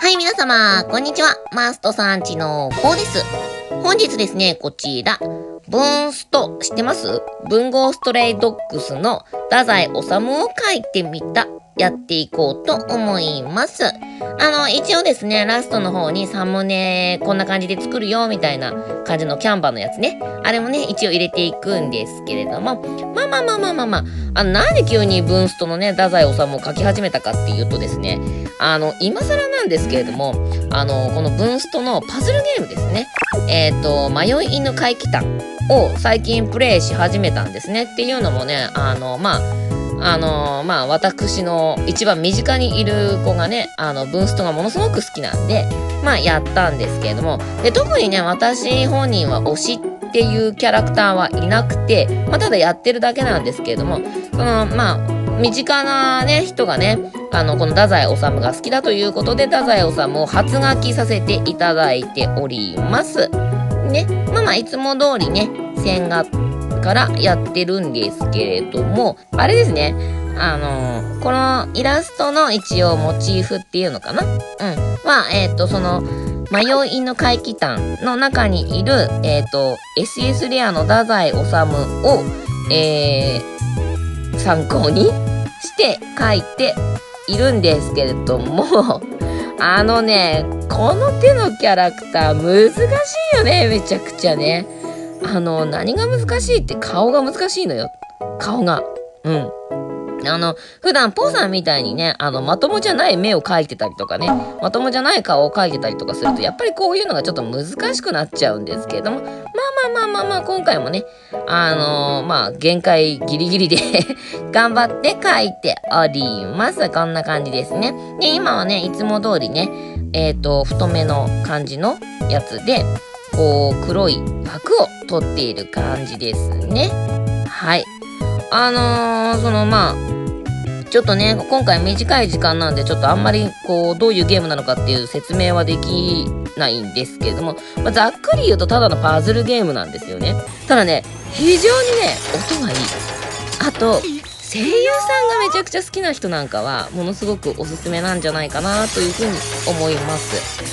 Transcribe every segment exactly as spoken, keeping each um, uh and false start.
はい、皆様、こんにちは。マストさんちのこうです。本日ですね、こちら、ブーンスト、知ってます？文豪ストレイドッグスの太宰治を書いてみた、やっていこうと思います。あの、一応ですね、ラストの方にサムネ、こんな感じで作るよ、みたいな感じのキャンバーのやつね。あれもね、一応入れていくんですけれども、まあまあまあまあまあまあ、あの、なんで急にブーンストのね、太宰治を書き始めたかっていうとですね、あの、今更なんですけれども、あの、このブーンストのパズルゲームですね。えっと、迷い犬回帰譚を最近プレイし始めたんですね。っていうのもね、あの、まあ、あのまあ私の一番身近にいる子がね、あのブーンストがものすごく好きなんで、まあやったんですけれども、で特にね、私本人は推しっていうキャラクターはいなくて、まあ、ただやってるだけなんですけれども、そのまあ身近なね人がね、あのこの太宰治が好きだということで、太宰治を初書きさせていただいておりますね。まあまあいつも通りね、線画からやってるんですけれども、あれですね、あのー、このイラストの一応モチーフっていうのかな、うんは、えっ、ー、とその迷い犬回帰譚の中にいる、えっ、ー、と エスエス レアの太宰治を、えー、参考にして描いているんですけれども、あのね、この手のキャラクター難しいよね、めちゃくちゃね。あの、何が難しいって顔が難しいのよ。顔が。うん。あの、普段ポーさんみたいにね、あの、まともじゃない目を描いてたりとかね、まともじゃない顔を描いてたりとかすると、やっぱりこういうのがちょっと難しくなっちゃうんですけれども、まあまあまあまあまあ、今回もね、あのー、まあ、限界ギリギリで頑張って描いております。こんな感じですね。で、今はね、いつも通りね、えっと、太めの感じのやつで、こう黒い枠を取っている感じですね。はい。あのー、そのまあちょっとね、今回短い時間なんでちょっとあんまりこうどういうゲームなのかっていう説明はできないんですけれども、まあ、ざっくり言うとただのパズルゲームなんですよね。ただね、非常にね音がいい。あと声優さんがめちゃくちゃ好きな人なんかはものすごくおすすめなんじゃないかなというふうに思います。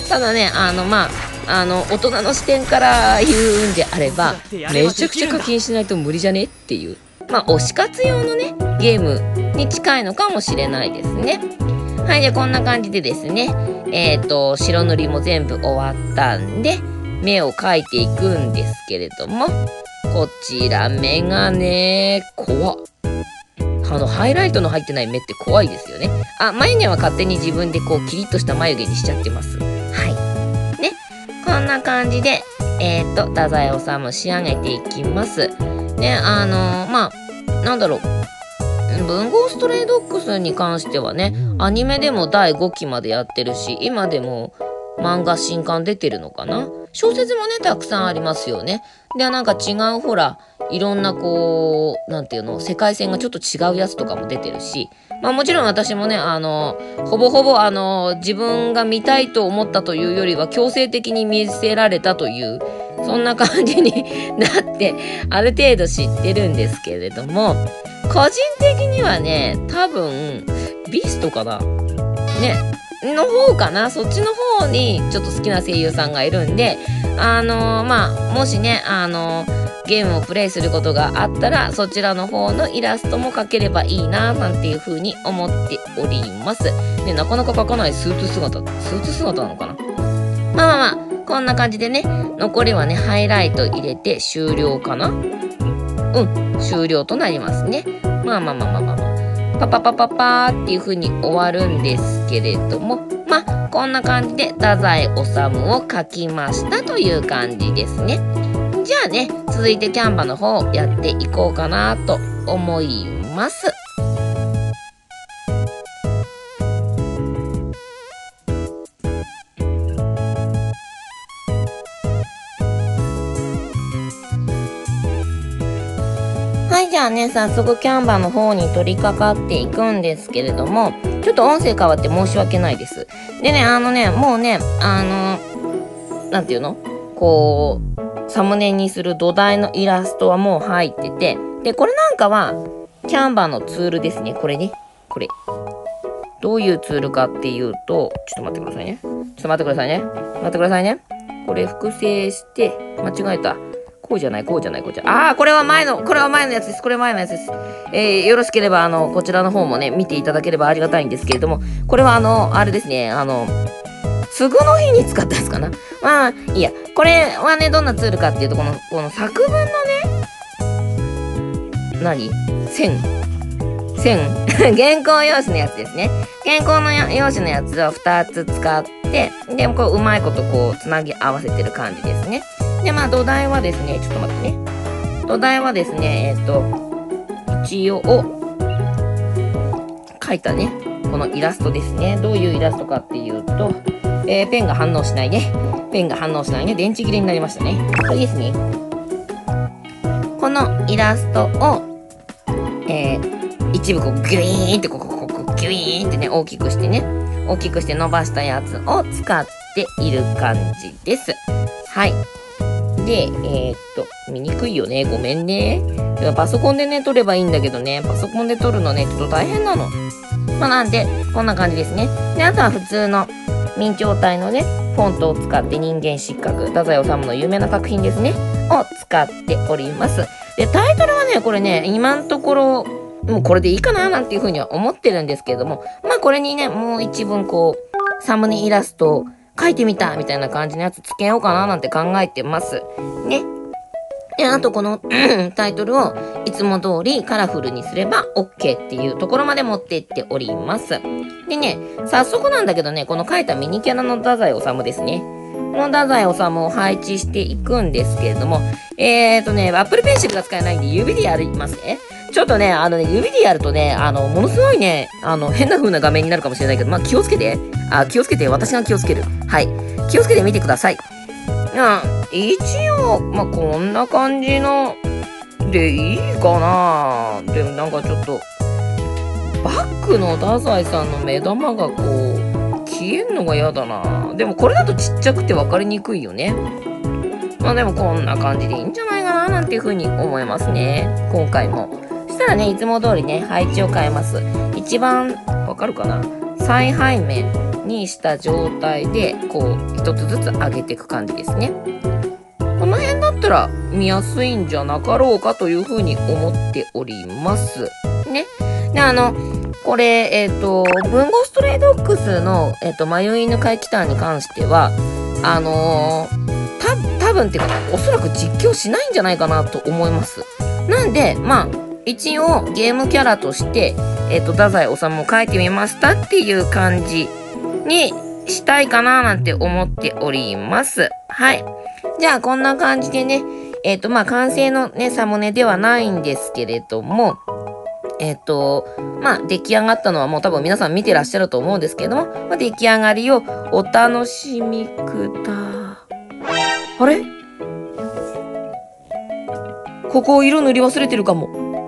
ただね、あのまああの大人の視点から言うんであれば、めちゃくちゃ課金しないと無理じゃねっていう、まあ推し活用のねゲームに近いのかもしれないですね。はい、じゃあこんな感じでですね、えっと白塗りも全部終わったんで目を描いていくんですけれども、こちら目がね怖っ。あのハイライトの入ってない目って怖いですよね。あ、眉毛は勝手に自分でこうキリッとした眉毛にしちゃってます。はいね、こんな感じでえっと太宰治仕上げていきます。ね、あのー、まあなんだろう、文豪ストレイドッグスに関してはね、アニメでもだいごきまでやってるし、今でも漫画新刊出てるのかな。小説もねたくさんありますよね。でなんか違うほらいろんなこうなんていうの世界線がちょっと違うやつとかも出てるし、まあもちろん私もねあのほぼほぼあの自分が見たいと思ったというよりは強制的に見せられたというそんな感じになってある程度知ってるんですけれども、個人的にはね多分ビーストかなねの方かな、そっちの方にちょっと好きな声優さんがいるんで、あのー、まあもしねあのー、ゲームをプレイすることがあったらそちらの方のイラストも描ければいいななんていう風に思っております。でなかなか描かないスーツ姿スーツ姿なのかな。まあまあまあこんな感じでね、残りはねハイライト入れて終了かな。うん終了となりますね。まあまあまあまあまあまあパパパパパーっていう風に終わるんですけれども、まあこんな感じで太宰治を描きましたという感じですね。じゃあね続いてキャンバの方をやっていこうかなと思います。はい、じゃあね、早速キャンバの方に取り掛かっていくんですけれども、ちょっと音声変わって申し訳ないです。でね、あのね、もうね、あの、なんていうの？こう、サムネにする土台のイラストはもう入ってて、で、これなんかは、キャンバのツールですね。これね。これ。どういうツールかっていうと、ちょっと待ってくださいね。 っと待ってくださいね。待ってくださいね。これ複製して、間違えた。こうじゃない、こうじゃない、こうじゃない。ああ、これは前の、これは前のやつです。これは前のやつです。えー、よろしければ、あの、こちらの方もね、見ていただければありがたいんですけれども、これはあの、あれですね、あの、つぐの日に使ったやつかな。まあ、いいや。これはね、どんなツールかっていうと、この、この作文のね、何線線原稿用紙のやつですね。原稿の用紙のやつをふたつ使って、で、こう、うまいことこう、つなぎ合わせてる感じですね。で、まあ、土台はですね、ちょっと待ってね。土台はですね、えっと、一応、書いたね、このイラストですね。どういうイラストかっていうと、えー、ペンが反応しないね。ペンが反応しないね。電池切れになりましたね。これですね。このイラストを、えー、一部こう、ギュイーンってこう、こう、こう、ギュイーンってね、大きくしてね、大きくして伸ばしたやつを使っている感じです。はい。で、えー、っと、見にくいよね。ごめんね。パソコンでね、撮ればいいんだけどね、パソコンで撮るのね、ちょっと大変なの。まあ、なんで、こんな感じですね。で、あとは普通の明朝体のね、フォントを使って人間失格、太宰治の有名な作品ですね、を使っております。で、タイトルはね、これね、今のところ、もうこれでいいかななんていうふうには思ってるんですけれども、まあこれにね、もう一文こう、サムネイラストを描いてみたみたいな感じのやつつけようかななんて考えてます。ね。で、あとこのタイトルをいつも通りカラフルにすれば OK っていうところまで持ってっております。でね、早速なんだけどね、この描いたミニキャラの太宰治ですね。この太宰治を配置していくんですけれども、えーとね、Apple Pencil が使えないんで指でやりますね。ちょっとね、あのね、指でやるとね、あの、ものすごいね、あの、変な風な画面になるかもしれないけど、まあ、気をつけて。あ、気をつけて。私が気をつける。はい。気をつけてみてください。うん、一応、まあ、こんな感じの、でいいかな。でもなんかちょっと、バックの太宰さんの目玉がこう、消えんのが嫌だな。でもこれだとちっちゃくて分かりにくいよね。まあでもこんな感じでいいんじゃないかななんていう風に思いますね。今回も。そしたらね、いつも通りね、配置を変えます。一番、わかるかな？最背面にした状態で、こう、一つずつ上げていく感じですね。この辺だったら見やすいんじゃなかろうかという風に思っております。ね。で、あの、これ、えっと、文豪ストレイドッグスの、えっと、迷い犬回帰譚に関しては、あのー、た、多分っていうか、おそらく実況しないんじゃないかなと思います。なんで、まあ、一応ゲームキャラとして、えっと、太宰治を描いてみましたっていう感じにしたいかななんて思っております。はい。じゃあ、こんな感じでね、えっと、まあ、完成のね、サムネではないんですけれども、えっと、まあ、出来上がったのはもう多分皆さん見てらっしゃると思うんですけれども、まあ、出来上がりをお楽しみくだ。あれ？ここ色塗り忘れてるかも。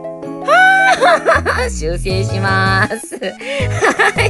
はぁ修正しまーす。はい。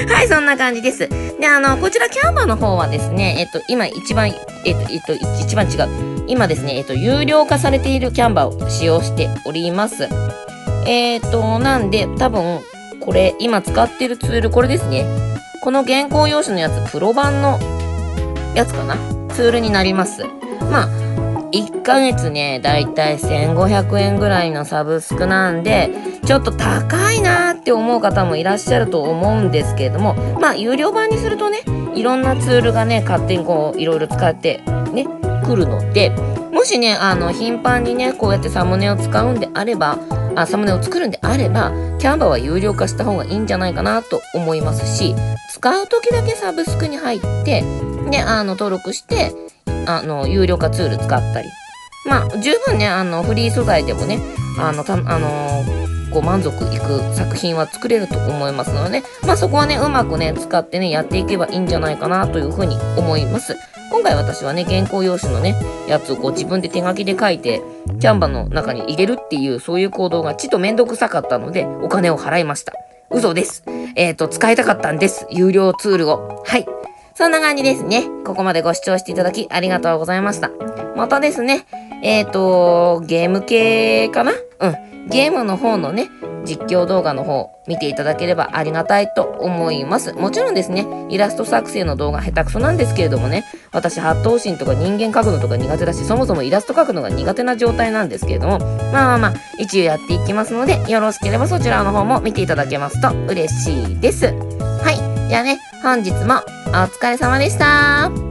はい、そんな感じです。で、あの、こちらキャンバーの方はですね、えっと、今一番、えっと、えっと、一番違う。今ですね、えっと、有料化されているキャンバーを使用しております。えっと、なんで、多分、これ、今使ってるツール、これですね。この原稿用紙のやつ、プロ版のやつかな？ツールになります。まあ、いっかげつね、だいたいせんごひゃくえんぐらいのサブスクなんで、ちょっと高いなーって思う方もいらっしゃると思うんですけれども、まあ、有料版にするとね、いろんなツールがね、勝手にこう、いろいろ使って、ね、来るので、もしね、あの、頻繁にね、こうやってサムネを使うんであれば、あ、サムネを作るんであれば、キャンバーは有料化した方がいいんじゃないかなと思いますし、使う時だけサブスクに入って、で、あの、登録して、あの、有料化ツール使ったり。まあ、十分ね、あの、フリー素材でもね、あの、た、あのー、ご満足いく作品は作れると思いますので、ね、まあそこはね、うまくね、使ってね、やっていけばいいんじゃないかなというふうに思います。今回私はね、原稿用紙のね、やつをこう自分で手書きで書いて、キャンバの中に入れるっていう、そういう行動がちっとめんどくさかったので、お金を払いました。嘘です。えっと、使いたかったんです。有料ツールを。はい。 そんな感じですね。ここまでご視聴していただきありがとうございました。またですね、えっと、ゲーム系かな？うん。ゲームの方のね、実況動画の方見ていただければありがたいと思います。もちろんですね、イラスト作成の動画下手くそなんですけれどもね、私八頭身とか人間描くのとか苦手だし、そもそもイラスト描くのが苦手な状態なんですけれども、まあまあまあ、一応やっていきますので、よろしければそちらの方も見ていただけますと嬉しいです。はい。じゃあね、本日もお疲れ様でした。